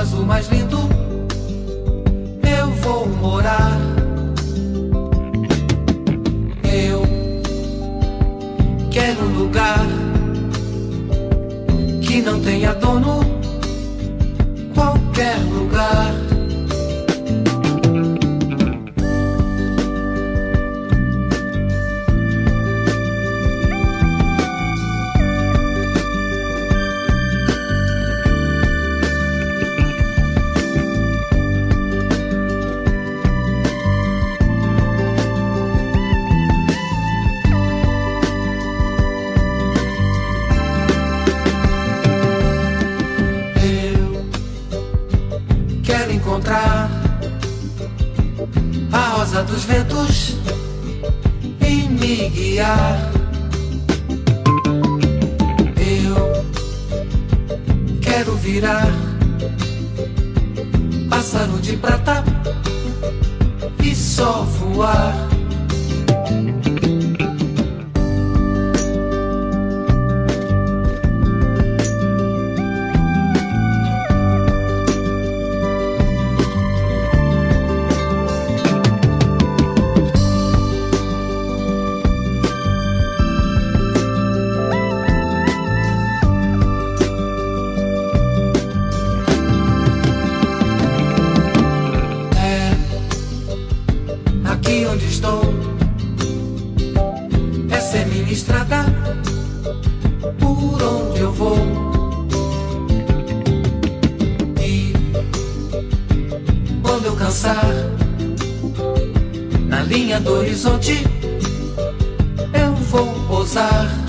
azul mais lindo eu vou morar. Eu quero um lugar que não tenha dono, qualquer lugar. Quero encontrar a rosa dos ventos e me guiar. Eu quero virar pássaro de prata e só voar. Aqui onde estou, essa é minha estrada, por onde eu vou. E quando eu cansar, na linha do horizonte, eu vou pousar.